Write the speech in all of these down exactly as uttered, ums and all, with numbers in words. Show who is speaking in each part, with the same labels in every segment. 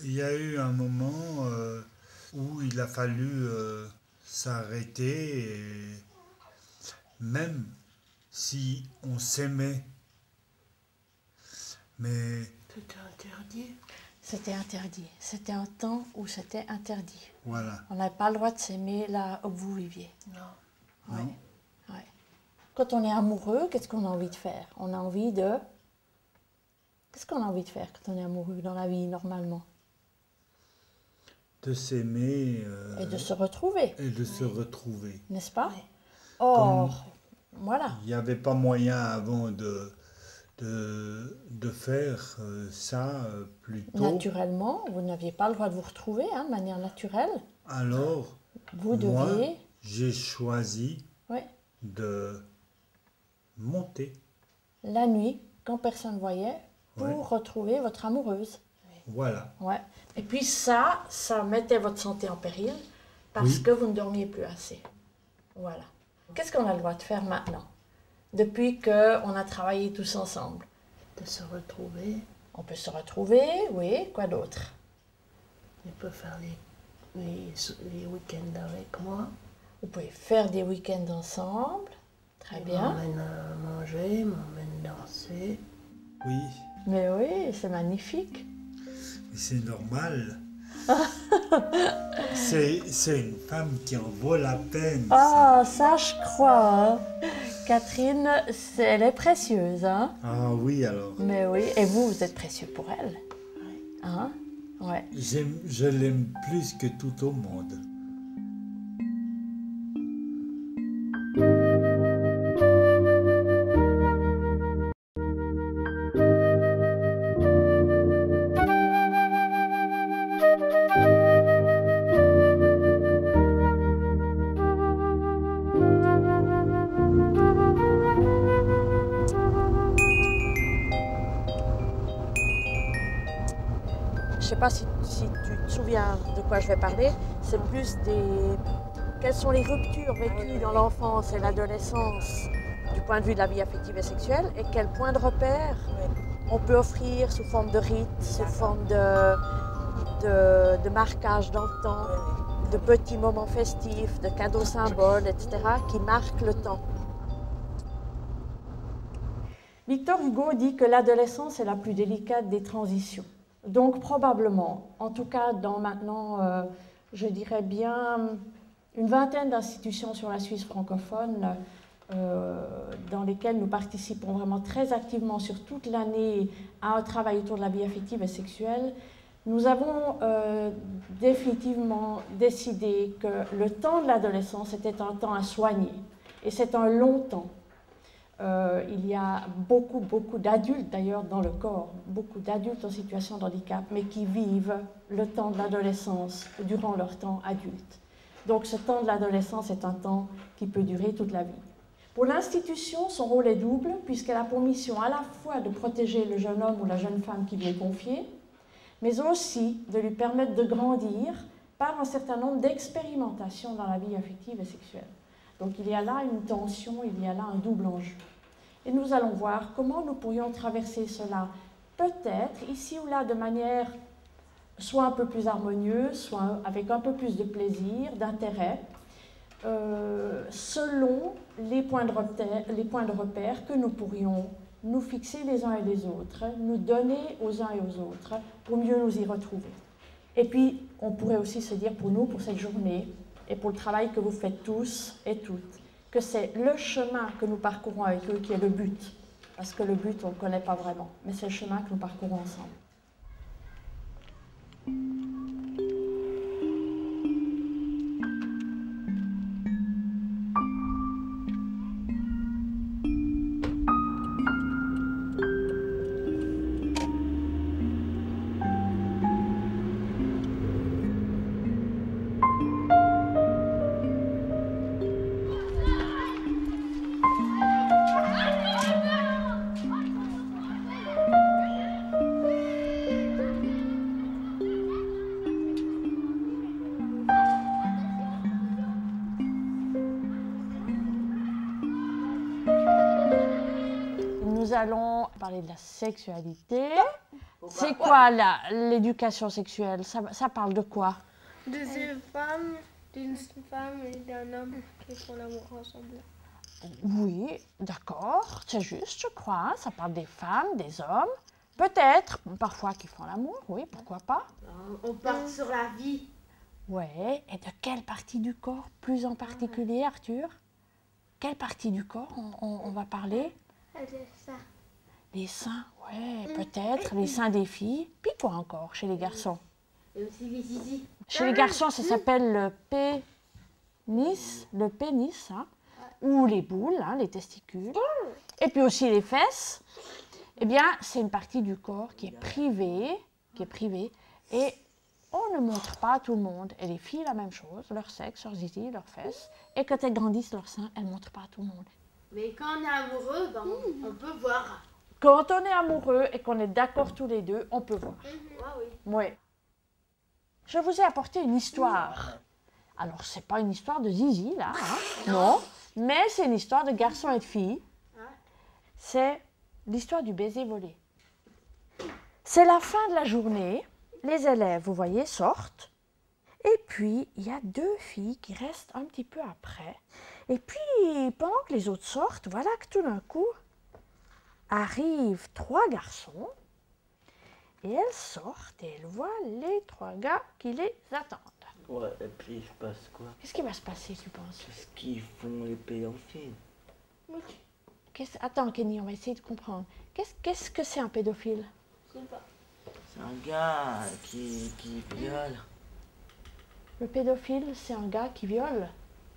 Speaker 1: il y a eu un moment euh, où il a fallu euh, s'arrêter, et même si on s'aimait, mais
Speaker 2: C'était interdit.
Speaker 3: C'était interdit. C'était un temps où c'était interdit.
Speaker 1: voilà.
Speaker 3: On n'avait pas le droit de s'aimer là où vous viviez.
Speaker 2: Non.
Speaker 3: Ouais.
Speaker 1: Non.
Speaker 3: Ouais. Quand on est amoureux, qu'est-ce qu'on a envie de faire? On a envie de... Qu'est-ce qu'on a envie de faire quand on est amoureux dans la vie, normalement?
Speaker 1: De s'aimer euh,
Speaker 3: Et de se retrouver,
Speaker 1: et de se retrouver.
Speaker 3: n'est-ce pas?
Speaker 2: Oui.
Speaker 3: Or, voilà.
Speaker 1: Il n'y avait pas moyen avant de, de, de faire euh, ça euh, plus tôt.
Speaker 3: Naturellement, vous n'aviez pas le droit de vous retrouver, hein, de manière naturelle.
Speaker 1: Alors,
Speaker 3: Vous
Speaker 1: moi,
Speaker 3: deviez...
Speaker 1: j'ai choisi
Speaker 3: Oui.
Speaker 1: de monter.
Speaker 3: La nuit, quand personne ne voyait, pour
Speaker 1: Ouais.
Speaker 3: retrouver votre amoureuse.
Speaker 1: Voilà.
Speaker 3: Ouais. Et puis ça, ça mettait votre santé en péril parce
Speaker 1: Oui.
Speaker 3: que vous ne dormiez plus assez. Voilà. Qu'est-ce qu'on a le droit de faire maintenant? Depuis qu'on a travaillé tous ensemble.
Speaker 2: De se retrouver.
Speaker 3: On peut se retrouver, oui, quoi d'autre?
Speaker 2: Il peut faire les, les, les week-ends avec moi.
Speaker 3: Vous pouvez faire des week-ends ensemble. Très
Speaker 2: Il
Speaker 3: bien.
Speaker 2: m'emmène à manger, il m'emmène danser.
Speaker 1: Oui,
Speaker 3: Mais oui, c'est magnifique.
Speaker 1: mais c'est normal. c'est, c'est une femme qui en vaut la peine. ça.
Speaker 3: Ah, ça je crois. Hein. Catherine, c'est- elle est précieuse. Hein.
Speaker 1: Ah oui, alors.
Speaker 3: Mais oui, et vous, vous êtes précieux pour elle.
Speaker 2: Oui.
Speaker 3: Hein? Ouais.
Speaker 1: J'aime, je l'aime plus que tout au monde.
Speaker 3: Je ne sais pas si, si tu te souviens de quoi je vais parler. C'est plus des... Quelles sont les ruptures vécues dans l'enfance et l'adolescence du point de vue de la vie affective et sexuelle et quel point de repère on peut offrir sous forme de rite, sous forme de, de, de marquage dans le temps, de petits moments festifs, de cadeaux symboles, et cetera, qui marquent le temps. Victor Hugo dit que l'adolescence est la plus délicate des transitions. Donc probablement, en tout cas dans maintenant, euh, je dirais bien une vingtaine d'institutions sur la Suisse francophone euh, dans lesquelles nous participons vraiment très activement sur toute l'année à un travail autour de la vie affective et sexuelle, nous avons euh, définitivement décidé que le temps de l'adolescence était un temps à soigner. Et c'est un long temps. Euh, il y a beaucoup, beaucoup d'adultes d'ailleurs dans le corps, beaucoup d'adultes en situation de handicap, mais qui vivent le temps de l'adolescence durant leur temps adulte. Donc ce temps de l'adolescence est un temps qui peut durer toute la vie. Pour l'institution, son rôle est double, puisqu'elle a pour mission à la fois de protéger le jeune homme ou la jeune femme qui lui est confiée, mais aussi de lui permettre de grandir par un certain nombre d'expérimentations dans la vie affective et sexuelle. Donc il y a là une tension, il y a là un double enjeu. Et nous allons voir comment nous pourrions traverser cela, peut-être ici ou là de manière soit un peu plus harmonieuse, soit avec un peu plus de plaisir, d'intérêt, euh, selon les points de repère, les points de repère que nous pourrions nous fixer les uns et les autres, nous donner aux uns et aux autres pour mieux nous y retrouver. Et puis, on pourrait aussi se dire pour nous, pour cette journée, et pour le travail que vous faites tous et toutes, que c'est le chemin que nous parcourons avec eux qui est le but. Parce que le but, on ne le connaît pas vraiment, mais c'est le chemin que nous parcourons ensemble. Nous allons parler de la sexualité. C'est quoi l'éducation sexuelle? ça, ça parle de quoi?
Speaker 2: De deux femmes, d'une femme et d'un homme qui font l'amour ensemble.
Speaker 3: Oui, d'accord, c'est juste, je crois. Ça parle des femmes, des hommes, peut-être, parfois qui font l'amour, oui, pourquoi pas.
Speaker 4: On part sur la vie.
Speaker 3: Ouais, et de quelle partie du corps, plus en particulier, Arthur? Quelle partie du corps on, on, on va parler?
Speaker 2: Les seins.
Speaker 3: Les seins, ouais, peut-être, les seins des filles. Puis quoi encore chez les garçons?
Speaker 4: Et aussi les zizi.
Speaker 3: Chez les garçons, ça s'appelle le pénis, le pénis, hein, ou les boules, hein, les testicules. Et puis aussi les fesses. Eh bien, c'est une partie du corps qui est privée, qui est privée, et on ne montre pas à tout le monde. Et les filles, la même chose, leur sexe, leur zizi, leurs fesses. Et quand elles grandissent leur sein, elles ne montrent pas à tout le monde.
Speaker 4: Mais quand on est amoureux, ben, on, on peut voir.
Speaker 3: Quand on est amoureux et qu'on est d'accord tous les deux, on peut voir.
Speaker 4: Ah oui.
Speaker 3: Oui. Je vous ai apporté une histoire. Alors, c'est pas une histoire de zizi, là, hein, non, mais c'est une histoire de garçons et de filles. C'est l'histoire du baiser volé. C'est la fin de la journée. Les élèves, vous voyez, sortent. Et puis, il y a deux filles qui restent un petit peu après. Et puis, pendant que les autres sortent, voilà que tout d'un coup, arrivent trois garçons. Et elles sortent et elles voient les trois gars qui les attendent.
Speaker 5: Ouais, et puis il se passe quoi?
Speaker 3: Qu'est-ce qui va se passer, tu penses?
Speaker 5: Qu'est-ce qu'ils font les pédophiles?
Speaker 3: Qu'est-ce... Attends, Kenny, on va essayer de comprendre. Qu'est-ce, qu'est-ce que c'est un pédophile?
Speaker 2: Je sais pas.
Speaker 5: C'est un gars qui, qui viole.
Speaker 3: Le pédophile, c'est un gars qui viole.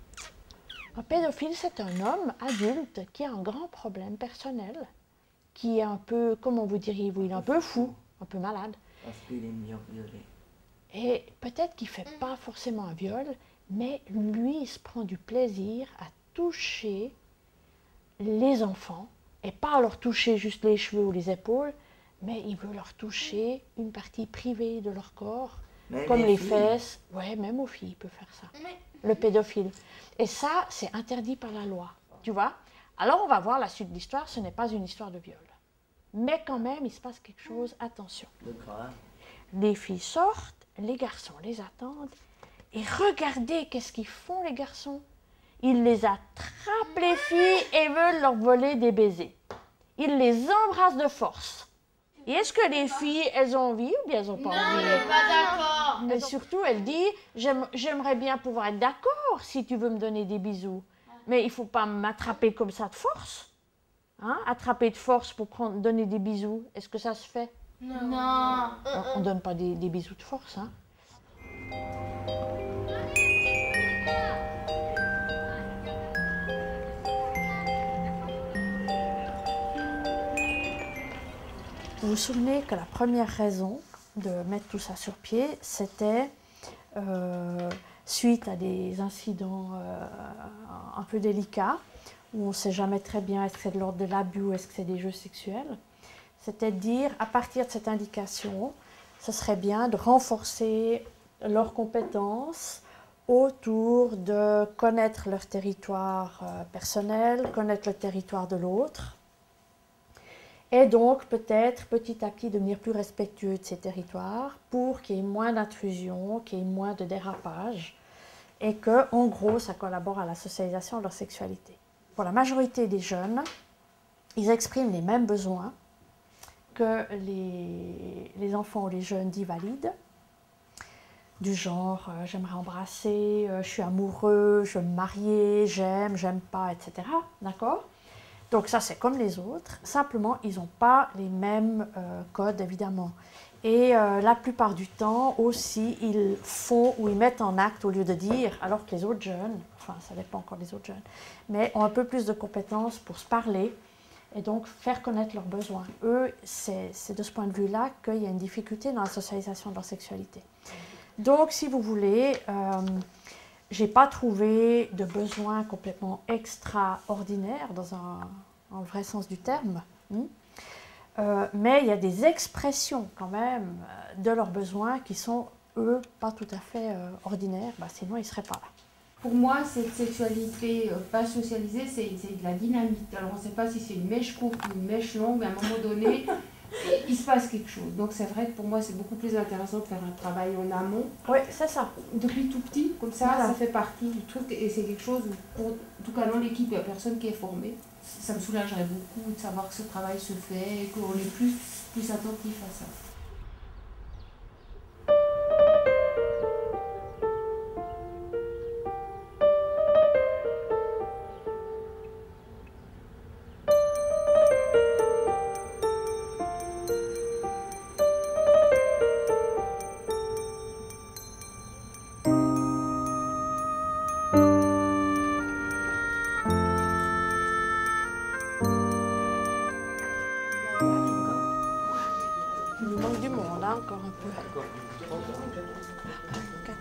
Speaker 3: Un pédophile, c'est un homme adulte qui a un grand problème personnel, qui est un peu, comment vous diriez-vous, il est un peu fou, un peu malade.
Speaker 5: Parce qu'il aime bien violer.
Speaker 3: Et peut-être qu'il ne fait pas forcément un viol, mais lui, il se prend du plaisir à toucher les enfants, et pas leur toucher juste les cheveux ou les épaules, mais il veut leur toucher une partie privée de leur corps,
Speaker 5: Même
Speaker 3: comme les,
Speaker 5: les
Speaker 3: fesses. Ouais, même aux filles, il peut faire ça. Le pédophile. Et ça, c'est interdit par la loi, tu vois. Alors, on va voir la suite de l'histoire, ce n'est pas une histoire de viol. Mais quand même, il se passe quelque chose, attention.
Speaker 5: De grave.
Speaker 3: Les filles sortent, les garçons les attendent, et regardez qu'est-ce qu'ils font, les garçons. Ils les attrapent, les filles, et veulent leur voler des baisers. Ils les embrassent de force. Et est-ce que les filles, elles ont envie ou bien elles n'ont pas
Speaker 4: Non,
Speaker 3: envie?
Speaker 4: on n'est pas d'accord.
Speaker 3: Mais surtout, elle dit, J'aime, j'aimerais bien pouvoir être d'accord si tu veux me donner des bisous. Mais il ne faut pas m'attraper comme ça de force. Hein? Attraper de force pour prendre, donner des bisous, est-ce que ça se fait?
Speaker 4: Non.
Speaker 3: On ne donne pas des, des bisous de force. Hein? Vous vous souvenez que la première raison de mettre tout ça sur pied, c'était euh, suite à des incidents euh, un peu délicats, où on ne sait jamais très bien est-ce que c'est de l'ordre de l'abus ou est-ce que c'est des jeux sexuels. C'était de dire, à partir de cette indication, ce serait bien de renforcer leurs compétences autour de connaître leur territoire euh, personnel, connaître le territoire de l'autre, et donc peut-être petit à petit devenir plus respectueux de ces territoires pour qu'il y ait moins d'intrusion, qu'il y ait moins de dérapage, et que, en gros, ça collabore à la socialisation de leur sexualité. Pour la majorité des jeunes, ils expriment les mêmes besoins que les, les enfants ou les jeunes dits valides, du genre euh, j'aimerais embrasser, euh, je suis amoureux, je veux me marier, j'aime, j'aime pas, et cetera. D'accord? Donc ça c'est comme les autres, simplement ils n'ont pas les mêmes euh, codes évidemment. Et euh, la plupart du temps aussi ils font ou ils mettent en acte au lieu de dire, alors que les autres jeunes, enfin ça dépend encore des autres jeunes, mais ont un peu plus de compétences pour se parler et donc faire connaître leurs besoins. Eux, c'est, c'est de ce point de vue-là qu'il y a une difficulté dans la socialisation de leur sexualité. Donc si vous voulez, euh, je n'ai pas trouvé de besoin complètement extraordinaire dans un, dans le vrai sens du terme. Hein. Euh, mais il y a des expressions quand même de leurs besoins qui sont, eux, pas tout à fait euh, ordinaires, bah, sinon ils ne seraient pas là.
Speaker 6: Pour moi, cette sexualité euh, pas socialisée, c'est, c'est de la dynamite. Alors on ne sait pas si c'est une mèche courte ou une mèche longue, mais à un moment donné, et il se passe quelque chose. Donc c'est vrai que pour moi c'est beaucoup plus intéressant de faire un travail en amont.
Speaker 3: Oui, c'est ça.
Speaker 6: Depuis tout petit, comme ça,
Speaker 3: Voilà.
Speaker 6: ça fait partie du truc et c'est quelque chose où, pour, en tout cas dans l'équipe, il n'y a personne qui est formé. Ça me soulagerait beaucoup de savoir que ce travail se fait et qu'on est plus, plus attentif à ça.
Speaker 3: Il nous manque du monde, hein, encore un peu. Quatre.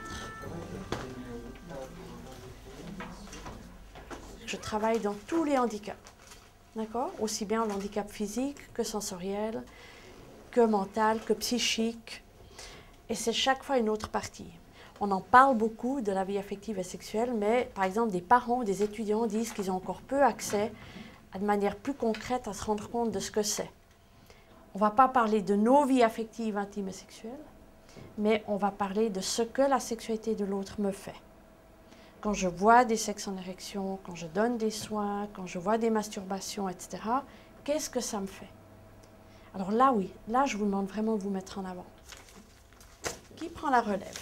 Speaker 3: Je travaille dans tous les handicaps, d'accord? Aussi bien le handicap physique que sensoriel, que mental, que psychique. Et c'est chaque fois une autre partie. On en parle beaucoup de la vie affective et sexuelle, mais par exemple, des parents ou des étudiants disent qu'ils ont encore peu accès à de manière plus concrète à se rendre compte de ce que c'est. On ne va pas parler de nos vies affectives, intimes et sexuelles, mais on va parler de ce que la sexualité de l'autre me fait. Quand je vois des sexes en érection, quand je donne des soins, quand je vois des masturbations, et cetera, qu'est-ce que ça me fait? Alors là, oui, là, je vous demande vraiment de vous mettre en avant. Qui prend la relève?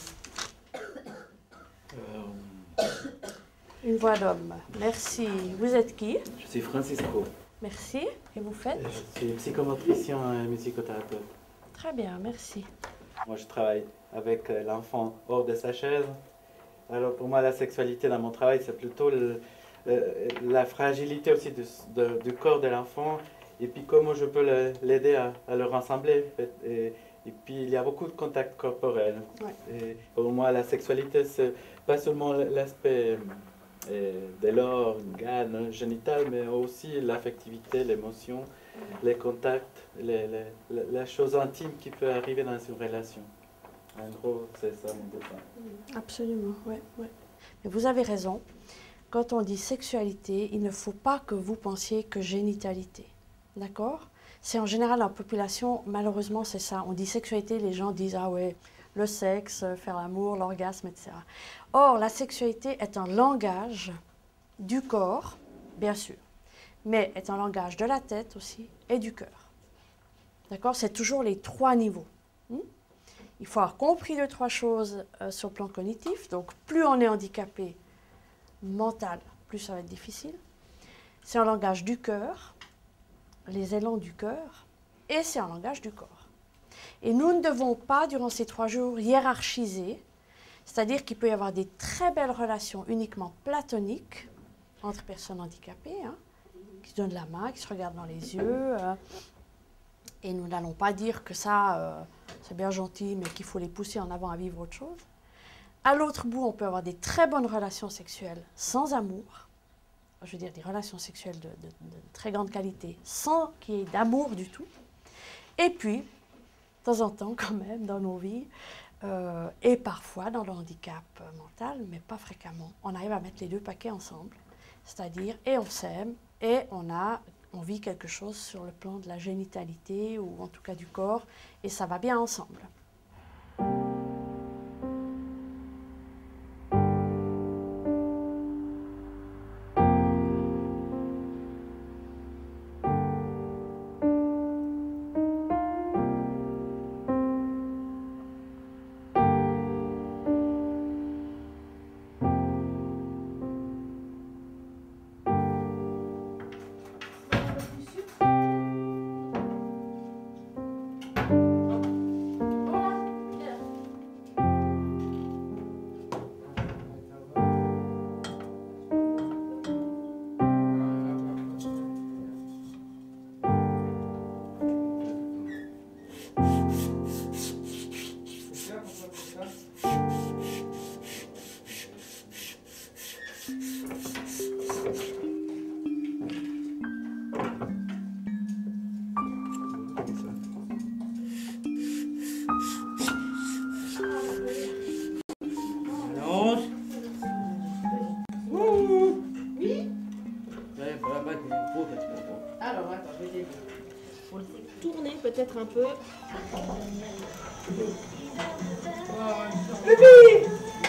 Speaker 7: Euh,
Speaker 3: Une voix d'homme. Merci. Vous êtes qui?
Speaker 7: je suis Francisco.
Speaker 3: Merci. Et vous faites?
Speaker 7: Je suis psychomotricien et musicothérapeute.
Speaker 3: Très bien, merci.
Speaker 7: Moi, je travaille avec euh, l'enfant hors de sa chaise. Alors, pour moi, la sexualité dans mon travail, c'est plutôt le- le- la fragilité aussi du, de- du corps de l'enfant et puis comment je peux le- l'aider à, à le rassembler. En fait. Et, et puis, il y a beaucoup de contacts corporels.
Speaker 3: Ouais.
Speaker 7: Et pour moi, la sexualité, c'est pas seulement l'aspect euh, de l'organe génital, mais aussi l'affectivité, l'émotion, les contacts, les, les, les- la chose intime qui peut arriver dans une relation. En gros, c'est ça mon dessin.
Speaker 3: Absolument, oui. Ouais. Mais vous avez raison. Quand on dit sexualité, il ne faut pas que vous pensiez que génitalité. D'accord? C'est en général la population, malheureusement, c'est ça. On dit sexualité, les gens disent ah ouais, le sexe, faire l'amour, l'orgasme, et cetera. Or, la sexualité est un langage du corps, bien sûr, mais est un langage de la tête aussi et du cœur. D'accord? C'est toujours les trois niveaux. Hmm? Il faut avoir compris les trois choses euh, sur le plan cognitif. Donc, plus on est handicapé mental, plus ça va être difficile. C'est un langage du cœur, les élans du cœur, et c'est un langage du corps. Et nous ne devons pas, durant ces trois jours, hiérarchiser, c'est-à-dire qu'il peut y avoir des très belles relations uniquement platoniques entre personnes handicapées, hein, qui se donnent la main, qui se regardent dans les yeux, euh, et nous n'allons pas dire que ça, euh, c'est bien gentil, mais qu'il faut les pousser en avant à vivre autre chose. À l'autre bout, on peut avoir des très bonnes relations sexuelles sans amour, je veux dire des relations sexuelles de, de, de très grande qualité, sans qu'il y ait d'amour du tout. Et puis, de temps en temps, quand même, dans nos vies, euh, et parfois dans le handicap mental, mais pas fréquemment, on arrive à mettre les deux paquets ensemble, c'est-à-dire, et on s'aime, et on a, on vit quelque chose sur le plan de la génitalité, ou en tout cas du corps, et ça va bien ensemble.
Speaker 6: Alors, attends, je vais t'aider.
Speaker 3: faut le tourner peut-être un peu. Bébé!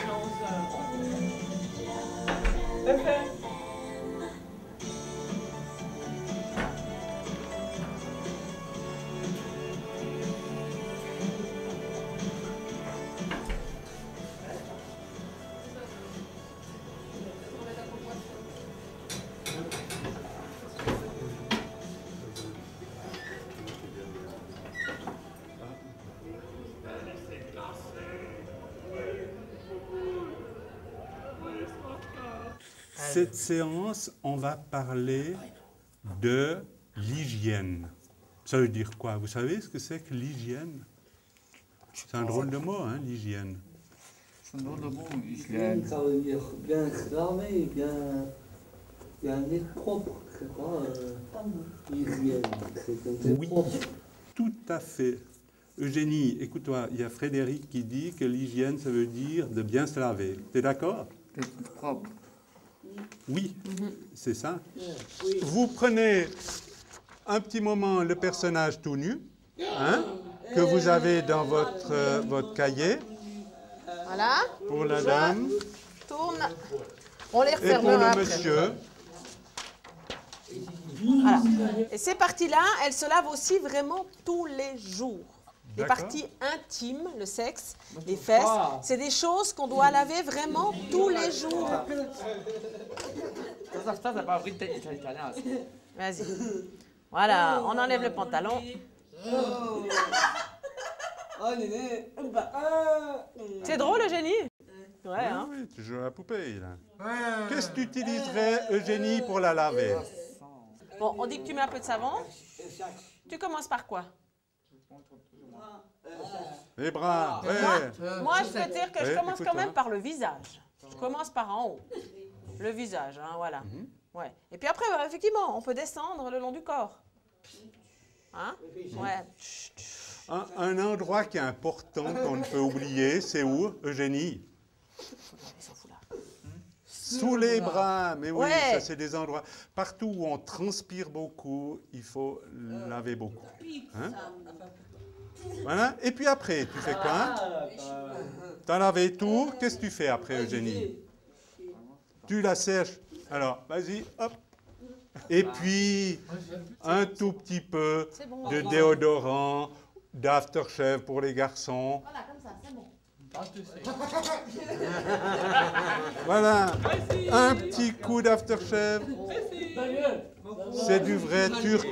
Speaker 8: Cette séance, on va parler de l'hygiène. Ça veut dire quoi? Vous savez ce que c'est que l'hygiène? C'est un drôle de mot, hein, l'hygiène.
Speaker 9: C'est un drôle de mot, l'hygiène. Ça veut dire bien se laver, bien, bien être propre, c'est pas euh, l'hygiène, c'est un
Speaker 8: Oui,
Speaker 9: propre.
Speaker 8: tout à fait. Eugénie, écoute-toi, il y a Frédéric qui dit que l'hygiène, ça veut dire de bien se laver. Tu es d'accord?
Speaker 9: D'être propre.
Speaker 8: Oui, c'est ça.
Speaker 9: Oui.
Speaker 8: Vous prenez un petit moment le personnage tout nu, hein, que vous avez dans votre, euh, votre cahier.
Speaker 10: Voilà.
Speaker 8: Pour la
Speaker 10: Je
Speaker 8: dame.
Speaker 10: Tourne. On les
Speaker 8: Et pour
Speaker 10: refermera
Speaker 8: le
Speaker 10: après.
Speaker 8: monsieur.
Speaker 10: Voilà. Et ces parties-là, elles se lavent aussi vraiment tous les jours. Les
Speaker 8: D'accord.
Speaker 10: parties intimes, le sexe, les fesses, c'est des choses qu'on doit laver vraiment tous les jours.
Speaker 9: Ça, ça, ça pas appris de italien.
Speaker 10: Vas-y. Voilà, on enlève le pantalon. C'est drôle, Eugénie? Ouais,
Speaker 8: Oui,
Speaker 10: hein?
Speaker 8: oui, tu joues à la poupée, là. Qu'est-ce que tu utiliserais, Eugénie, pour la laver?
Speaker 10: Bon, on dit que tu mets un peu de savon. Tu commences par quoi?
Speaker 8: Les bras, ouais.
Speaker 10: Moi, je peux dire que je
Speaker 8: Ouais,
Speaker 10: commence quand
Speaker 8: écoute-moi.
Speaker 10: même par le visage. Je commence par en haut. Le visage, hein, voilà.
Speaker 8: Mhm.
Speaker 10: Ouais. Et puis après, bah, effectivement, on peut descendre le long du corps. Hein? Ouais. Chut, chut.
Speaker 8: Un, un endroit qui est important qu'on ne peut oublier, c'est où, Eugénie?
Speaker 10: Ils s'en foutent là.
Speaker 8: Sous les bras, mais oui,
Speaker 10: Ouais.
Speaker 8: ça c'est des endroits. Partout où on transpire beaucoup, il faut laver beaucoup. Hein? Voilà. Et puis après, tu fais quoi? T'as lavé tout, qu'est-ce que tu fais après, Eugénie? Tu la sèches. Alors, vas-y, hop. Et puis, un tout petit peu
Speaker 10: C'est bon.
Speaker 8: de déodorant, d'aftershave pour les garçons.
Speaker 10: Voilà, comme ça, c'est bon.
Speaker 8: Voilà, un petit coup d'aftershave. C'est du vrai turc.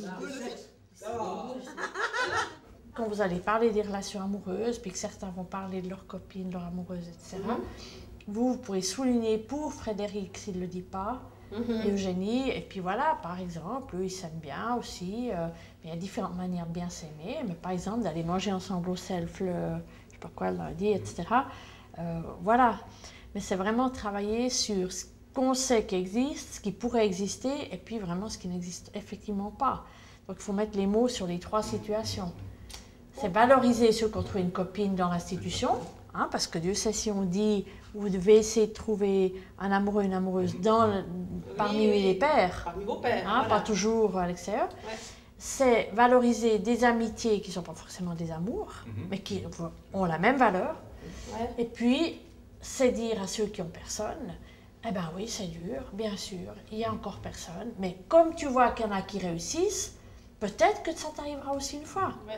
Speaker 3: Quand vous allez parler des relations amoureuses, puis que certains vont parler de leurs copines, de leurs amoureuses, et cetera, vous, vous pourrez souligner pour Frédéric s'il ne le dit pas, et Eugénie, et puis voilà, par exemple, eux, ils s'aiment bien aussi. Euh, il y a différentes manières de bien s'aimer, mais par exemple, d'aller manger ensemble au self, le, je sais pas quoi, le lundi, et cetera. Euh, voilà. Mais c'est vraiment travailler sur ce qu'on sait qui existe, ce qui pourrait exister, et puis vraiment ce qui n'existe effectivement pas. Donc, il faut mettre les mots sur les trois situations. C'est valoriser ceux qui ont trouvé une copine dans l'institution, hein, parce que Dieu sait si on dit vous devez essayer de trouver un amoureux, une amoureuse dans le- parmi
Speaker 10: oui.
Speaker 3: les pairs,
Speaker 10: Parmi vos pères.
Speaker 3: hein,
Speaker 10: voilà.
Speaker 3: pas toujours à l'extérieur.
Speaker 10: Ouais.
Speaker 3: C'est valoriser des amitiés qui ne sont pas forcément des amours, mais qui ont la même valeur.
Speaker 10: Ouais.
Speaker 3: Et puis, c'est dire à ceux qui ont personne, eh bien oui, c'est dur, bien sûr, il y a encore personne, mais comme tu vois qu'il y en a qui réussissent, peut-être que ça t'arrivera aussi une fois.
Speaker 10: Ouais.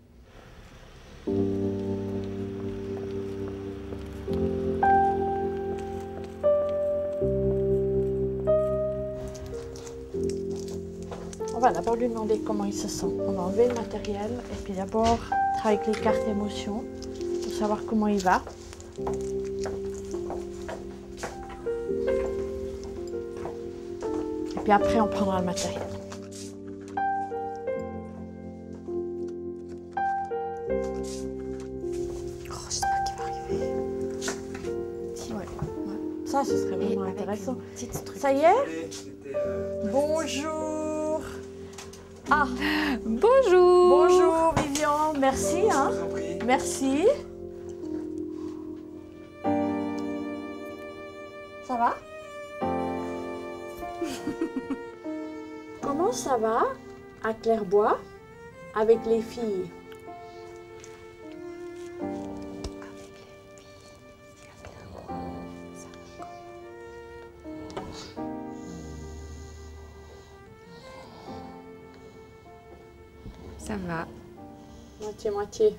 Speaker 3: On va d'abord lui demander comment il se sent. On va enlever le matériel et puis d'abord travailler avec les cartes émotions pour savoir comment il va. Et puis après, on prendra le matériel. Oh, je sais pas qui va arriver. Ouais, ouais. Ça, ce serait vraiment intéressant. Ça y est? Bonjour. Ah,
Speaker 2: Bonjour.
Speaker 3: bonjour Vivian, merci. Hein. Merci. Ça va? Comment ça va à Clairbois? avec les filles.
Speaker 11: Ça va.
Speaker 3: Moitié-moitié.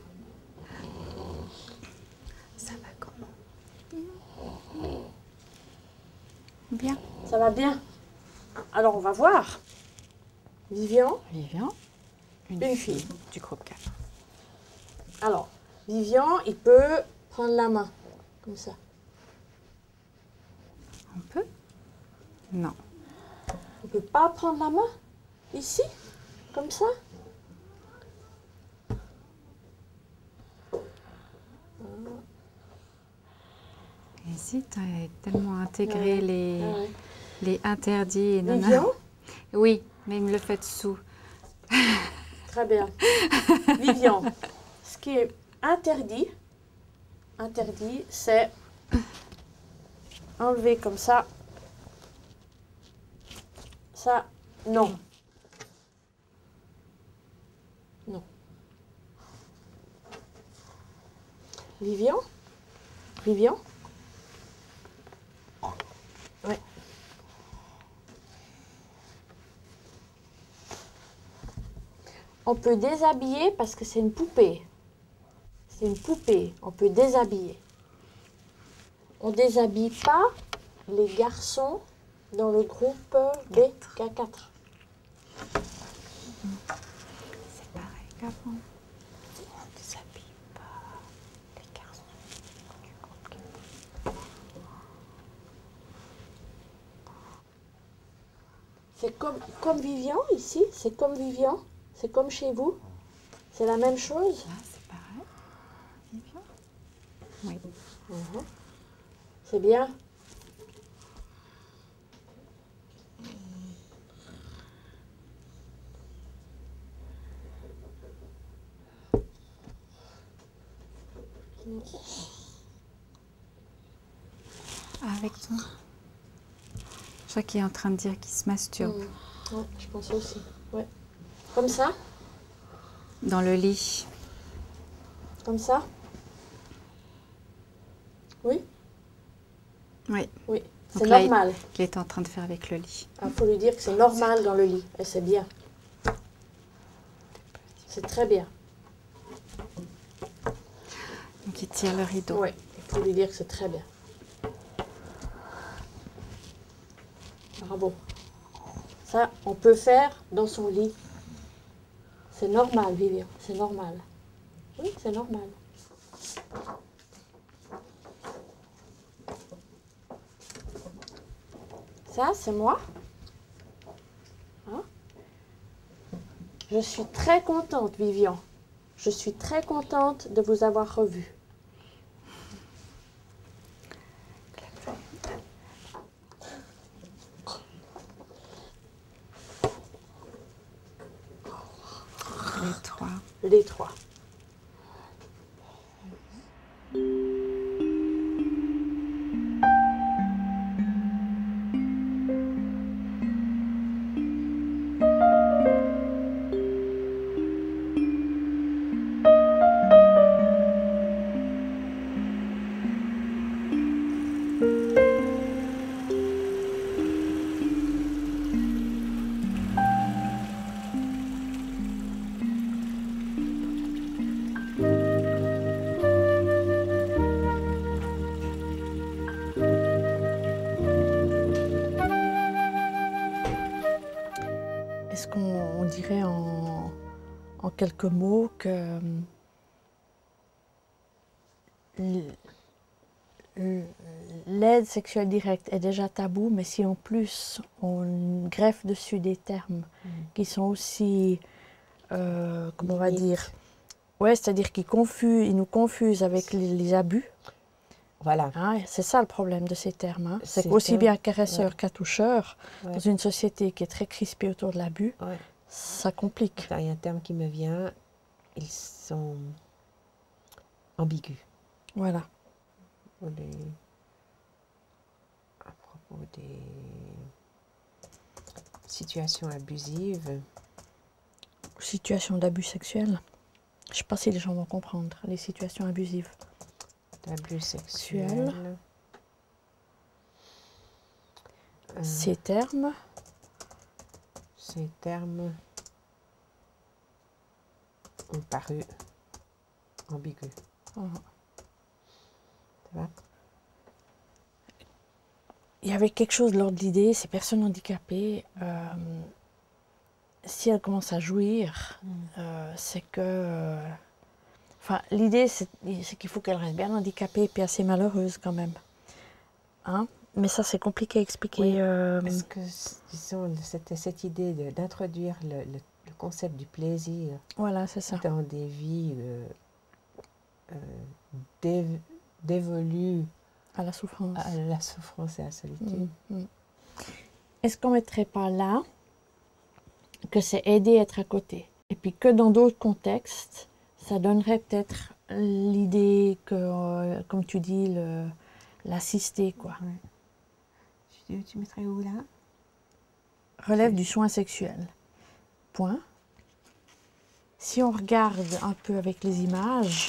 Speaker 11: Ça va comment? Bien.
Speaker 3: Ça va bien. Alors, on va voir. Vivian.
Speaker 11: Vivian. Une,
Speaker 3: Une
Speaker 11: fille,
Speaker 3: fille.
Speaker 11: du groupe quatre.
Speaker 3: Alors, Vivian, il peut prendre la main, comme ça.
Speaker 11: On peut? Non.
Speaker 3: On peut pas prendre la main? Ici? Comme ça?
Speaker 11: Ici, tu as tellement intégré
Speaker 3: Ouais.
Speaker 11: les,
Speaker 3: Ah ouais.
Speaker 11: les interdits. Et nana.
Speaker 3: Vivian?
Speaker 11: Oui, mais il me le fait dessous.
Speaker 3: Très bien. Vivian, ce qui est interdit, interdit, c'est enlever comme ça. Ça, non. Non. Vivian? Vivian? Ouais. On peut déshabiller parce que c'est une poupée. C'est une poupée. On peut déshabiller. On ne déshabille pas les garçons dans le groupe B K quatre.
Speaker 11: C'est pareil qu'avant. On ne déshabille pas les garçons du groupe quatre.
Speaker 3: C'est comme, comme Vivian ici. C'est comme Vivian. C'est comme chez vous. C'est la même chose.
Speaker 11: Là, c'est pareil. Vivian? Oui.
Speaker 3: Mhm. C'est bien.
Speaker 11: Avec toi. Je crois qu'il est en train de dire qu'il se masturbe.
Speaker 3: Mmh. Ouais, je pense aussi. Ouais. Comme ça?
Speaker 11: Dans le lit.
Speaker 3: Comme ça? Oui?
Speaker 11: Oui.
Speaker 3: Oui.
Speaker 11: Donc
Speaker 3: C'est
Speaker 11: là,
Speaker 3: normal.
Speaker 11: Il, il est en train de faire avec le lit.
Speaker 3: Il faut lui dire que c'est normal dans le lit. Et c'est bien. C'est très bien.
Speaker 11: Donc il tire le rideau.
Speaker 3: Oui, il faut lui dire que c'est très bien. Bravo. Ça, on peut faire dans son lit. C'est normal, Vivian. C'est normal. Oui, c'est normal. Ça, c'est moi. Hein? Je suis très contente, Vivian. Je suis très contente de vous avoir revu.
Speaker 11: Les trois.
Speaker 3: Les trois. Est-ce qu'on on dirait en, en quelques mots que l'aide sexuelle directe est déjà tabou, mais si en plus on greffe dessus des termes mmh. qui sont aussi, euh, comment on va dire, ouais, c'est-à-dire qu'ils confusent, ils nous confusent avec les, les abus.
Speaker 12: Voilà.
Speaker 3: Hein, c'est ça le problème de ces termes. Hein. C'est qu'aussi bien caresseur ouais. qu'à toucheur, ouais. dans une société qui est très crispée autour de l'abus, ouais. ça complique.
Speaker 12: Il y a un terme qui me vient, ils sont ambigus.
Speaker 3: Voilà.
Speaker 12: Les... À propos des situations abusives,
Speaker 3: Situation d'abus sexuel. Je ne sais pas si les gens vont comprendre, les situations abusives.
Speaker 12: D'abus sexuels.
Speaker 3: Euh, Ces termes.
Speaker 12: Ces termes ont paru ambigus.
Speaker 3: Uh-huh.
Speaker 12: Ça va?
Speaker 3: Il y avait quelque chose de l'ordre de l'idée, ces personnes handicapées, euh, si elles commencent à jouir, mm. euh, c'est que... Euh, enfin, l'idée, c'est qu'il faut qu'elles restent bien handicapées et puis assez malheureuses quand même. Hein? Mais ça, c'est compliqué à expliquer.
Speaker 12: Oui.
Speaker 3: Euh...
Speaker 12: Est-ce que, disons, c'était cette idée d'introduire le, le, le concept du plaisir
Speaker 3: voilà, c'est ça.
Speaker 12: Dans des vies euh, euh, dévolues
Speaker 3: à la souffrance.
Speaker 12: À la souffrance et à la solitude.
Speaker 3: Mmh, mmh. Est-ce qu'on ne mettrait pas là que c'est aider à être à côté? Et puis que dans d'autres contextes, ça donnerait peut-être l'idée que, euh, comme tu dis, l'assister, quoi.
Speaker 12: Ouais. Tu, tu mettrais où là?
Speaker 3: Relève du soin sexuel. Point. Si on regarde un peu avec les images,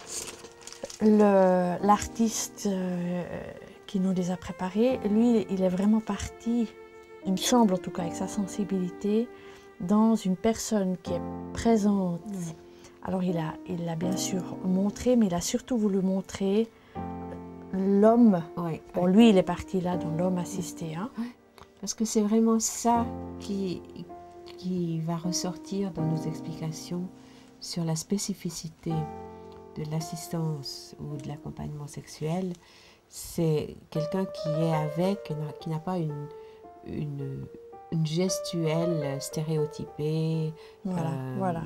Speaker 3: l'artiste euh, qui nous les a préparés, lui, il est vraiment parti, il me semble en tout cas, avec sa sensibilité, dans une personne qui est présente. Mmh. Alors il l'a il l'a bien sûr montré, mais il a surtout voulu montrer l'homme.
Speaker 12: Oui,
Speaker 3: bon,
Speaker 12: oui.
Speaker 3: lui, il est parti là dans l'homme assisté. Hein.
Speaker 12: Oui. Parce que c'est vraiment ça qui, qui va ressortir dans nos explications sur la spécificité de l'assistance ou de l'accompagnement sexuel. C'est quelqu'un qui est avec, qui n'a pas une, une, une gestuelle stéréotypée.
Speaker 3: Voilà, euh, voilà.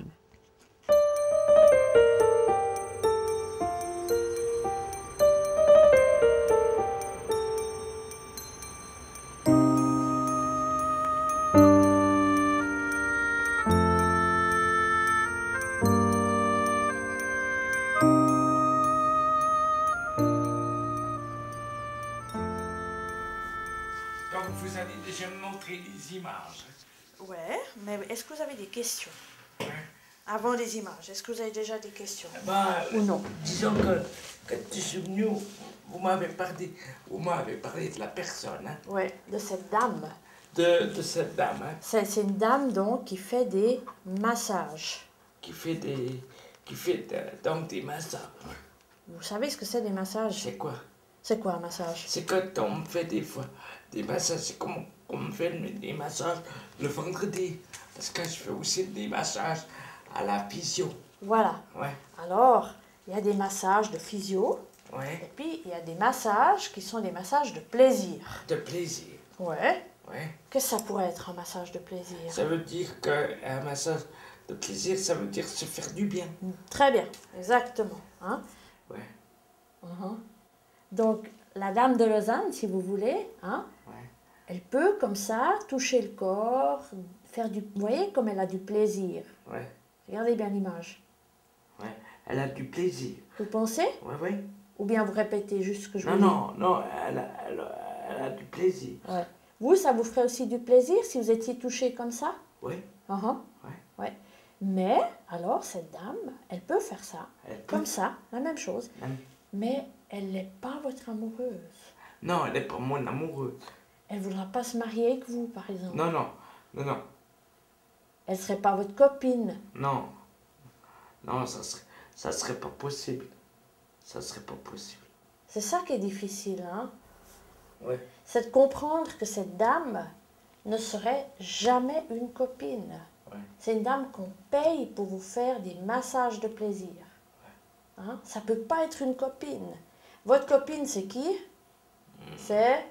Speaker 13: Images.
Speaker 3: Ouais, mais est-ce que vous avez des questions? Ouais. Avant les images, est-ce que vous avez déjà des questions?
Speaker 13: Bah,
Speaker 3: ou non?
Speaker 13: Disons que quand je suis venu, vous m'avez parlé, vous m'avez parlé de la personne. Hein.
Speaker 3: Ouais, de cette dame.
Speaker 13: De, de cette dame. Hein.
Speaker 3: C'est une dame donc qui fait des massages.
Speaker 13: Qui fait des, qui fait de, donc des massages.
Speaker 3: Vous savez ce que c'est des massages?
Speaker 13: C'est quoi?
Speaker 3: C'est quoi un massage?
Speaker 13: C'est quand on fait des fois des massages, c'est comme on fait des massages le vendredi. Parce que je fais aussi des massages à la physio.
Speaker 3: Voilà.
Speaker 13: Ouais.
Speaker 3: Alors, il y a des massages de physio.
Speaker 13: Ouais.
Speaker 3: Et puis, il y a des massages qui sont des massages de plaisir.
Speaker 13: De plaisir.
Speaker 3: Ouais.
Speaker 13: Ouais.
Speaker 3: Qu'est-ce que ça pourrait être un massage de plaisir?
Speaker 13: Ça veut dire qu'un massage de plaisir, ça veut dire se faire du bien.
Speaker 3: Très bien, exactement. Hein?
Speaker 13: Ouais.
Speaker 3: Uh-huh. Donc, la dame de Lausanne, si vous voulez, hein,
Speaker 13: ouais.
Speaker 3: Elle peut, comme ça, toucher le corps, faire du... Vous voyez comme elle a du plaisir.
Speaker 13: Ouais.
Speaker 3: Regardez bien l'image.
Speaker 13: Ouais, elle a du plaisir.
Speaker 3: Vous pensez?
Speaker 13: Ouais, ouais.
Speaker 3: Ou bien vous répétez juste ce que je
Speaker 13: non,
Speaker 3: vous dis?
Speaker 13: Non, non, non, elle a, elle, a, elle a du plaisir.
Speaker 3: Ouais. Vous, ça vous ferait aussi du plaisir si vous étiez touché comme ça?
Speaker 13: Oui.
Speaker 3: Uh-huh.
Speaker 13: Ouais.
Speaker 3: Ouais. Mais, alors, cette dame, elle peut faire ça,
Speaker 13: elle peut.
Speaker 3: Comme ça, la même chose.
Speaker 13: Même.
Speaker 3: Mais elle n'est pas votre amoureuse.
Speaker 13: Non, elle n'est pas mon amoureuse.
Speaker 3: Elle ne voudra pas se marier avec vous, par exemple.
Speaker 13: Non, non, non, non.
Speaker 3: Elle ne serait pas votre copine.
Speaker 13: Non. Non, ça serait, ça serait pas possible. Ça serait pas possible.
Speaker 3: C'est ça qui est difficile, hein?
Speaker 13: Ouais.
Speaker 3: C'est de comprendre que cette dame ne serait jamais une copine.
Speaker 13: Ouais.
Speaker 3: C'est une dame qu'on paye pour vous faire des massages de plaisir.
Speaker 13: Ouais.
Speaker 3: Hein? Ça ne peut pas être une copine. Votre copine, c'est qui? Mmh. C'est...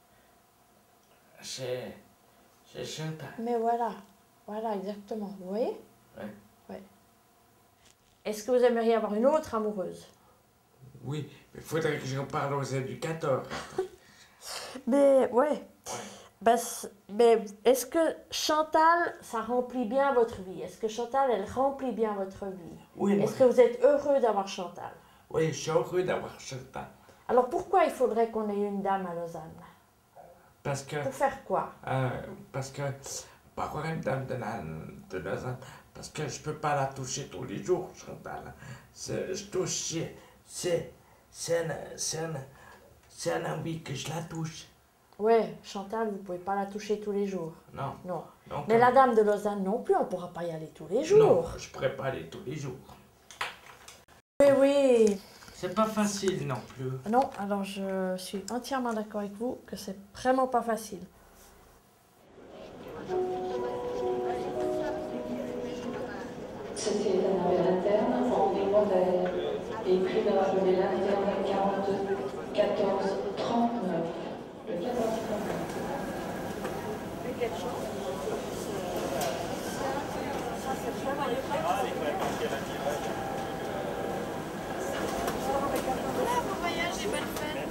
Speaker 13: C'est... C'est Chantal.
Speaker 3: Mais voilà. Voilà, exactement. Vous voyez?
Speaker 13: Ouais.
Speaker 3: Ouais. Est-ce que vous aimeriez avoir une autre amoureuse?
Speaker 13: Oui, mais il faudrait que j'en parle aux éducateurs.
Speaker 3: Mais, ouais.
Speaker 13: Ouais.
Speaker 3: Ben, mais est-ce que Chantal, ça remplit bien votre vie? Est-ce que Chantal, elle remplit bien votre vie?
Speaker 13: Oui.
Speaker 3: Est-ce que vous êtes heureux d'avoir Chantal?
Speaker 13: Oui, je suis heureux d'avoir Chantal.
Speaker 3: Alors pourquoi il faudrait qu'on ait une dame à Lausanne?
Speaker 13: Parce que...
Speaker 3: Pour faire quoi?
Speaker 13: euh, Parce que... Pas encore une dame de, la, de Lausanne, parce que je peux pas la toucher tous les jours, Chantal. C'est- Je touche, c'est c'est un, c'est un, c'est un envie que je la touche.
Speaker 3: Ouais, Chantal, vous pouvez pas la toucher tous les jours.
Speaker 13: Non.
Speaker 3: Non.
Speaker 13: Donc,
Speaker 3: Mais
Speaker 13: euh,
Speaker 3: la dame de Lausanne non plus, on pourra pas y aller tous les jours.
Speaker 13: Non, je pourrais pas aller tous les jours.
Speaker 3: Oui, oui.
Speaker 13: C'est pas facile non plus.
Speaker 3: Non, alors je suis entièrement d'accord avec vous que c'est vraiment pas facile.
Speaker 14: C'était un appel interne, rendez-vous et pris dans l'appel interne quarante-deux quatorze trente-neuf. Le quatorze trente-neuf.
Speaker 2: Bon voyage et bonne fête.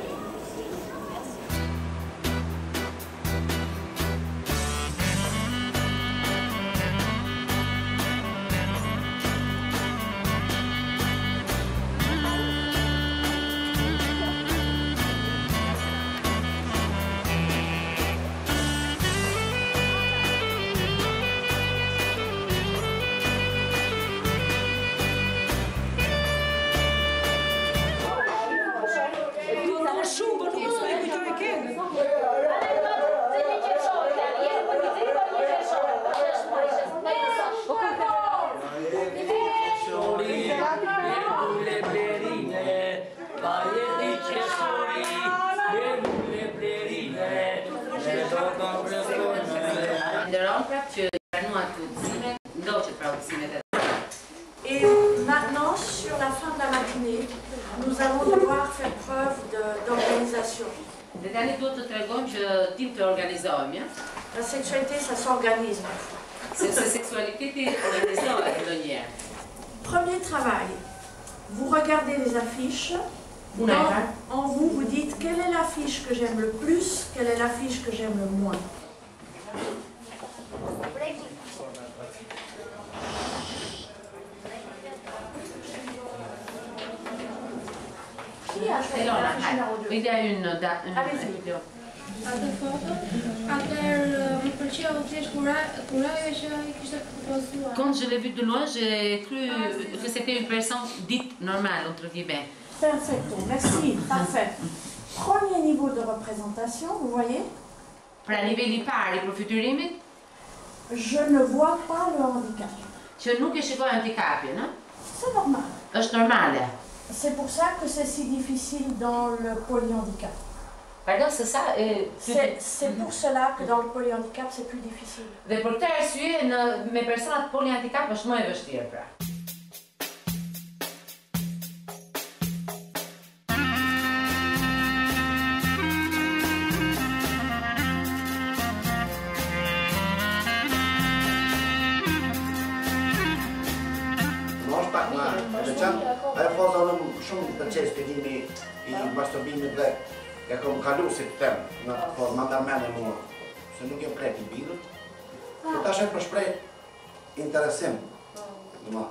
Speaker 3: Et maintenant, sur la fin de la matinée, nous allons devoir faire preuve de- d'organisation.
Speaker 15: De dane tot të tregon që tim të organizohemi.
Speaker 3: La sexualité, ça s'organise.
Speaker 15: Sepse seksualiteti organizohet ndonjëherë.
Speaker 3: Premier travail, vous regardez les affiches.
Speaker 15: Une
Speaker 3: Dans-
Speaker 15: affaire.
Speaker 3: en vous, vous dites quelle est l'affiche que j'aime le plus, quelle est l'affiche que j'aime le moins. Qui a fait
Speaker 15: Allora,
Speaker 3: l'affiche numéro deux?
Speaker 15: vedi hai un da un
Speaker 3: Allez-y.
Speaker 15: video.
Speaker 2: Atë foto, atëherë më pëlqeu thjesht kura, kuraja që i kishte propozuar.
Speaker 15: Quand je l'ai vu de loin, j'ai cru que c'était une personne dite normale, entre guillemets.
Speaker 3: Perfecto, merci, parfait. Premier niveau de représentation, vous voyez,
Speaker 15: Pra nivelli pari për fytyrimit,
Speaker 3: je ne vois pas le handicap.
Speaker 15: që nuk e shikoj handicapin, ë?
Speaker 3: C'est normal.
Speaker 15: Është normale.
Speaker 3: C'est pour ça que c'est si difficile dans le polyhandicap.
Speaker 15: Pardon, c'est ça? e,
Speaker 3: C'est c'est pour cela que dans le polyhandicap, c'est plus difficile.
Speaker 15: Dhe për këtë arsye në me personat polihandicap është më e vështirë pra.
Speaker 16: Mos pak më veçantë, ajo faza unë shumë më pëlqej shpjegimi i masturbimit dhe e kam kalu si të them në formë mandamene mua, se nuk jem krejt i bidhur. Po tash e përshprej interesim. Doma.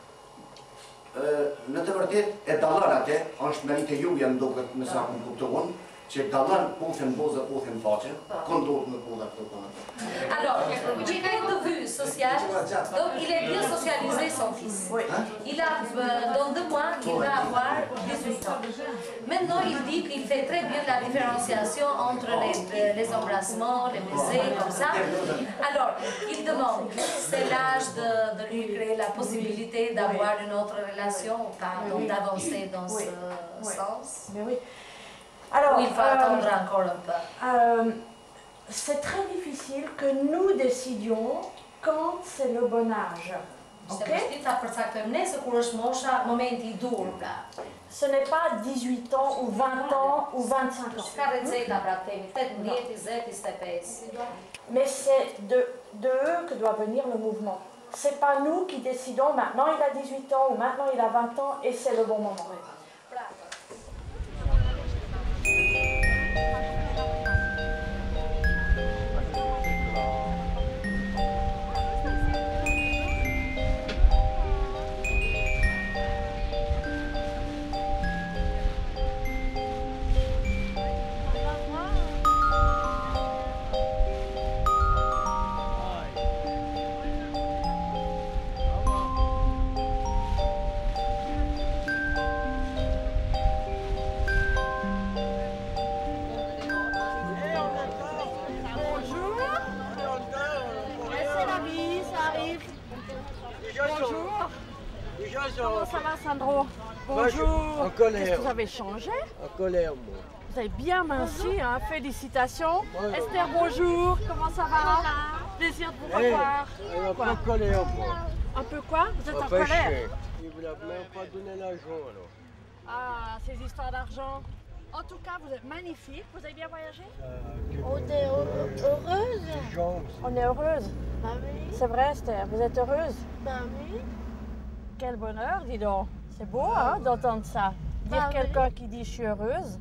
Speaker 16: Në të vërtet e dallon atë, është meritë juja në duket nëse apo kupton, që dallon puthën bozë, puthën faqe, këndot në pulla këto punë.
Speaker 17: Alors, j'ai quand même de vue sociale, donc il est bien socialisé son fils. Il a, euh, dans deux mois, il va avoir dix-huit ans. Maintenant, il dit qu'il fait très bien la différenciation entre les, les embrassements, les baisers, comme ça. Alors, il demande, c'est l'âge de, de lui créer la possibilité d'avoir une autre relation, donc d'avancer dans ce sens.
Speaker 3: Mais oui. Alors,
Speaker 17: Ou il faut
Speaker 3: euh,
Speaker 17: attendre encore un peu.
Speaker 3: Euh, c'est très difficile que nous décidions quand c'est le bon âge.
Speaker 17: Ishte vështirë ta përcaktojmë ne se kur është mosha momenti i dur pra.
Speaker 3: Ce n'est pas dix-huit ans ou vingt ans ou vingt-cinq ans.
Speaker 17: Ka receta pra themi tetëmbëdhjetë, njëzet, njëzet e pesë.
Speaker 3: Mais c'est de, de eux que doit venir le mouvement. C'est pas nous qui décidons maintenant il a dix-huit ans ou maintenant il a vingt ans et c'est le bon moment. Comment ça va, Sandro? Bonjour.
Speaker 18: En colère.
Speaker 3: Qu'est-ce que vous avez changé?
Speaker 18: En colère, moi.
Speaker 3: Vous avez bien minci, hein? Félicitations. Ouais. Esther, bonjour. Comment ça va? Plaisir de vous
Speaker 18: Hey,
Speaker 3: revoir.
Speaker 18: elle est un
Speaker 3: Quoi?
Speaker 18: peu en colère, moi.
Speaker 3: Un peu quoi? Vous êtes en
Speaker 18: Empêché.
Speaker 3: colère?
Speaker 18: Il ne vous a même pas donné l'argent, alors.
Speaker 3: Ah, ces histoires d'argent. En tout cas, vous êtes magnifique. Vous avez bien voyagé?
Speaker 18: On
Speaker 3: est heureuse. On est heureuse.
Speaker 4: Bah oui.
Speaker 3: C'est vrai, Esther. Vous êtes heureuse?
Speaker 4: Bah oui.
Speaker 3: Quel bonheur, dis donc. C'est beau, hein, d'entendre ça. Dire
Speaker 4: Bah oui.
Speaker 3: quelqu'un qui dit je suis heureuse.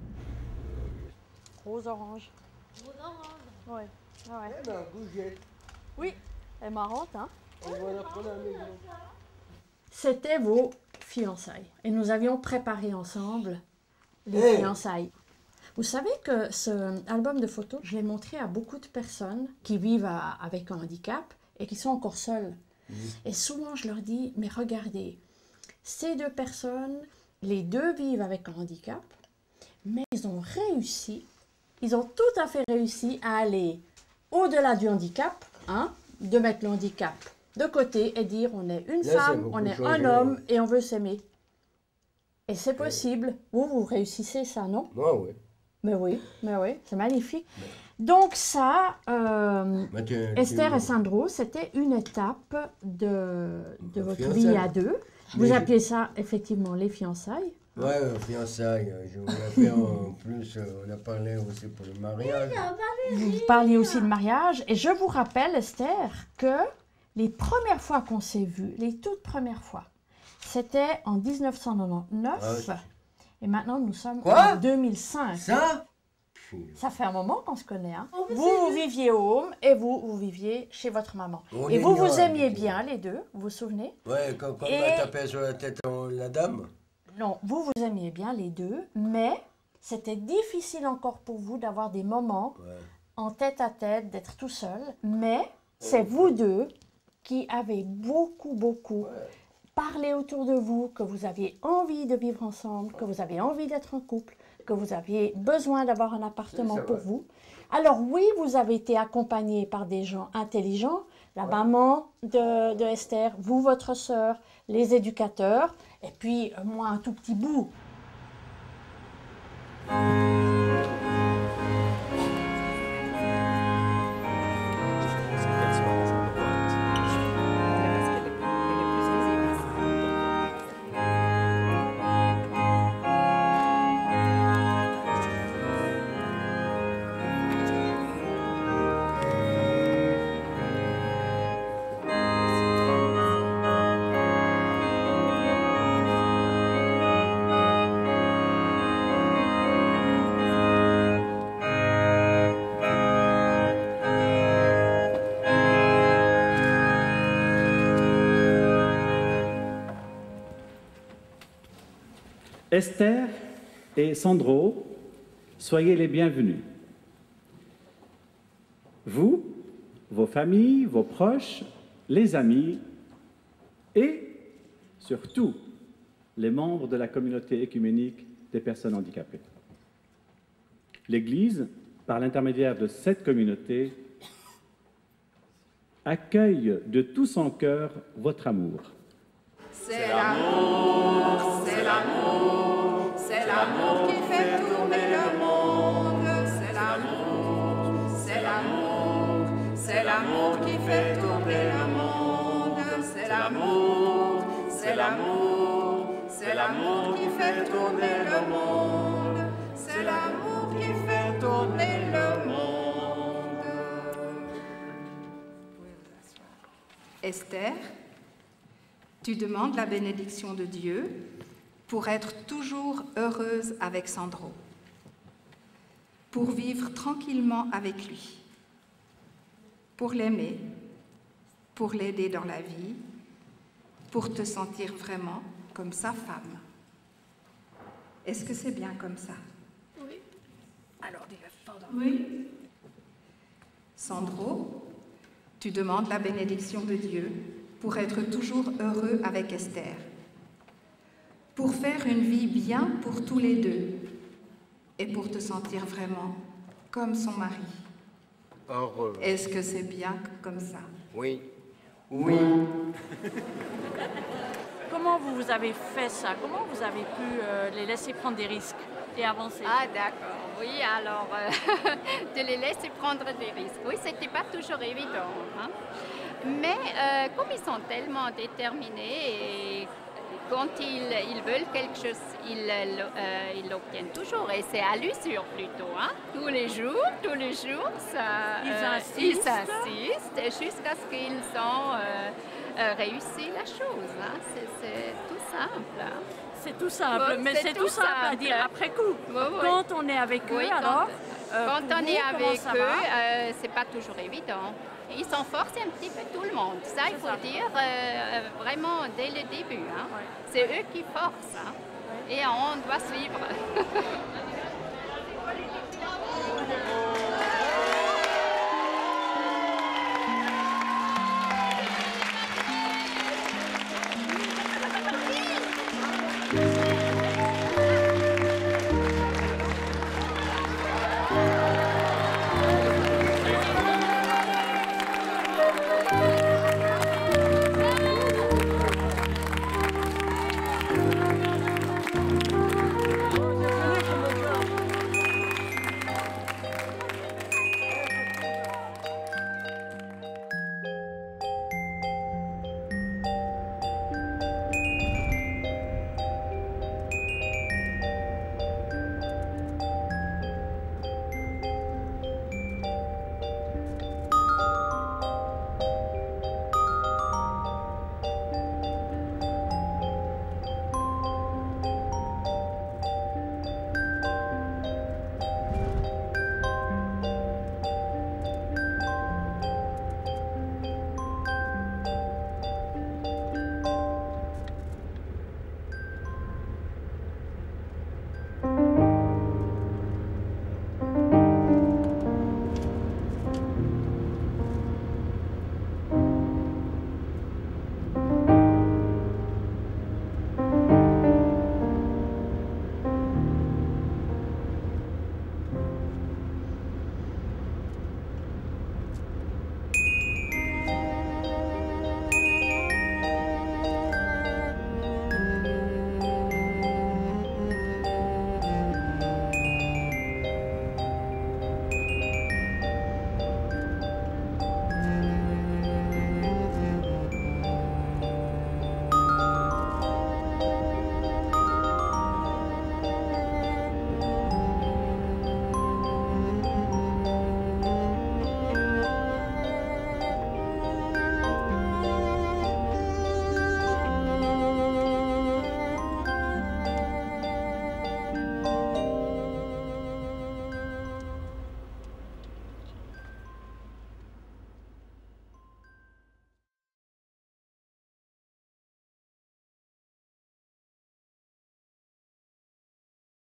Speaker 3: Rose orange.
Speaker 4: Rose orange.
Speaker 3: Ouais. Ah ouais.
Speaker 18: Elle a un gougette.
Speaker 3: Oui, elle est marrante, hein.
Speaker 18: On va la prendre à la maison.
Speaker 3: C'était vos fiançailles. Et nous avions préparé ensemble les
Speaker 18: Hey.
Speaker 3: fiançailles. Vous savez que ce album de photos, je l'ai montré à beaucoup de personnes qui vivent à- avec un handicap et qui sont encore seules. Et souvent, je leur dis, mais regardez, ces deux personnes, les deux vivent avec un handicap, mais ils ont réussi, ils ont tout à fait réussi à aller au-delà du handicap, hein, de mettre le handicap de côté et dire on est une
Speaker 18: Là, c'est
Speaker 3: femme,
Speaker 18: beaucoup
Speaker 3: on est
Speaker 18: changé,
Speaker 3: un homme
Speaker 18: ouais.
Speaker 3: et on veut s'aimer. Et c'est possible. Vous, vous réussissez ça, non?
Speaker 18: Moi, oui.
Speaker 3: Mais oui, mais oui, c'est magnifique. Donc ça, euh,
Speaker 18: Mais tu-
Speaker 3: Esther
Speaker 18: tu-
Speaker 3: et Sandro, c'était une étape de, de votre
Speaker 18: fiançailles.
Speaker 3: vie à deux. Vous
Speaker 18: Mais je-
Speaker 3: appelez ça effectivement les fiançailles.
Speaker 18: Ouais, euh, fiançailles. euh, Je voulais faire en plus, euh, on a parlé aussi pour le mariage.
Speaker 3: Vous parliez aussi de mariage. Et je vous rappelle, Esther, que les premières fois qu'on s'est vus, les toutes premières fois, c'était en mille neuf cent quatre-vingt-dix-neuf.
Speaker 18: Ah,
Speaker 3: et maintenant, nous sommes
Speaker 18: Quoi
Speaker 3: en deux mille cinq.
Speaker 18: Ça
Speaker 3: Ça fait un moment qu'on se connaît. Hein.
Speaker 4: Oh, mais
Speaker 3: Vous,
Speaker 4: c'est
Speaker 3: vous
Speaker 4: juste-
Speaker 3: viviez au home et vous, vous viviez chez votre maman.
Speaker 18: On
Speaker 3: et
Speaker 18: est
Speaker 3: vous, vous
Speaker 18: ignorants,
Speaker 3: aimiez
Speaker 18: du tout.
Speaker 3: bien les deux, vous vous souvenez?
Speaker 18: Ouais, quand, quand
Speaker 3: Et-
Speaker 18: elle tapait sur la tête en- la dame.
Speaker 3: Non, vous, vous aimiez bien les deux, mais c'était difficile encore pour vous d'avoir des moments
Speaker 18: Ouais.
Speaker 3: en tête à tête, d'être tout seul. Mais c'est vous deux qui avez beaucoup, beaucoup parlé autour de vous, que vous aviez envie de vivre ensemble, que vous avez envie d'être en couple, que vous aviez besoin d'avoir un appartement
Speaker 18: C'est ça,
Speaker 3: pour
Speaker 18: ouais.
Speaker 3: vous. Alors oui, vous avez été accompagné par des gens intelligents, la maman de, de Esther, vous, votre sœur, les éducateurs, et puis euh, moi un tout petit bout.
Speaker 19: Esther et Sandro, soyez les bienvenus. Vous, vos familles, vos proches, les amis et surtout les membres de la communauté écuménique des personnes handicapées. L'Église, par l'intermédiaire de cette communauté, accueille de tout son cœur votre amour.
Speaker 20: C'est l'amour, c'est l'amour, c'est l'amour qui fait tourner le monde. C'est l'amour, c'est l'amour, c'est l'amour qui fait tourner le monde. C'est l'amour, c'est l'amour, c'est l'amour qui fait tourner le monde. C'est l'amour qui fait tourner le monde. Esther, tu demandes la bénédiction de Dieu pour être toujours heureuse avec Sandro, pour vivre tranquillement avec lui, pour l'aimer, pour l'aider dans la vie, pour te sentir vraiment comme sa femme. Est-ce que c'est bien comme ça?
Speaker 4: Oui.
Speaker 20: Alors dis-le fort. Oui. Sandro, tu demandes la bénédiction de Dieu pour être toujours heureux avec Esther, pour faire une vie bien pour tous les deux et pour te sentir vraiment comme son mari.
Speaker 18: Heureux.
Speaker 20: Est-ce que c'est bien comme ça?
Speaker 18: Oui. Oui.
Speaker 3: comment vous, vous avez fait ça? Comment vous avez pu euh, les laisser prendre des risques et avancer?
Speaker 21: Ah d'accord, oui, alors euh, de les laisser prendre des risques. Oui, c'était pas toujours évident. Hein. Mais euh, comme ils sont tellement déterminés et quand ils, ils veulent quelque chose, ils euh, ils l'obtiennent toujours. Et c'est à l'usure plutôt. Hein. Tous les jours, tous les jours, ça,
Speaker 3: ils
Speaker 21: euh,
Speaker 3: insistent,
Speaker 21: ils insistent jusqu'à ce qu'ils ont euh, euh, réussi la chose. Hein. C'est tout simple. Hein.
Speaker 3: C'est tout simple,
Speaker 21: bon,
Speaker 3: mais c'est tout, tout simple à dire après coup.
Speaker 21: Oui, oui.
Speaker 3: Quand on est avec eux,
Speaker 21: oui,
Speaker 3: alors
Speaker 21: Quand,
Speaker 3: euh,
Speaker 21: quand on
Speaker 3: vous,
Speaker 21: est avec eux,
Speaker 3: euh,
Speaker 21: c'est pas toujours évident. Ils s'en forcent un petit peu tout le monde. Ça, il faut ça. dire euh, vraiment dès le début. Hein. Ouais. C'est eux qui forcent. Hein. Ouais. Et on doit suivre.
Speaker 14: Thank you.